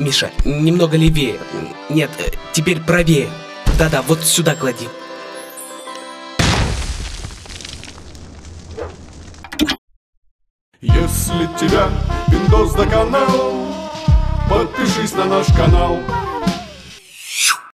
Миша, немного левее. Нет, теперь правее. Да-да, вот сюда клади. Если тебя Windows доконал, подпишись на наш канал.